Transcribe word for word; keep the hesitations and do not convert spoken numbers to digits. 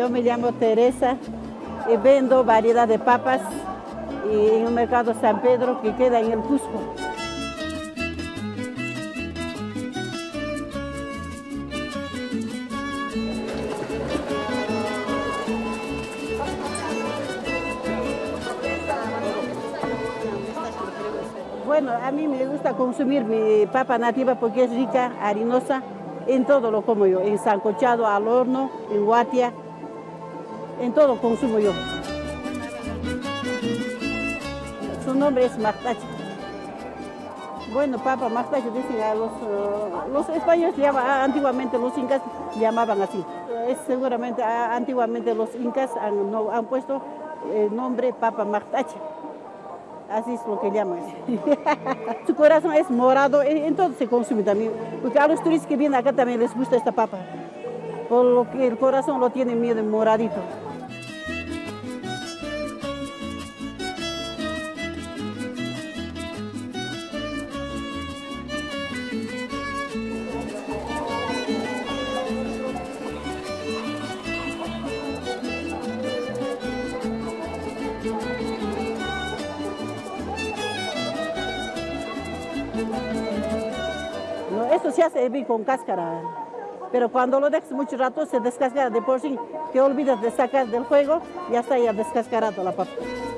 Yo me llamo Teresa y vendo variedad de papas y en el mercado San Pedro que queda en el Cusco. Bueno, a mí me gusta consumir mi papa nativa porque es rica, harinosa, en todo lo como yo, en sancochado, al horno, en guatia, en todo consumo yo. Su nombre es Mactache. Bueno, papa Mactache dicen a los, uh, los españoles llaman, antiguamente los incas llamaban así. Es seguramente uh, antiguamente los incas han, no, han puesto el nombre papa Mactache. Así es lo que llaman. Su corazón es morado, entonces se consume también. Porque a los turistas que vienen acá también les gusta esta papa. Por lo que el corazón lo tiene medio moradito. No, esto se hace bien con cáscara, pero cuando lo dejas mucho rato se descascara de por sí, te olvidas de sacar del fuego y ya está ya descascarado la papa.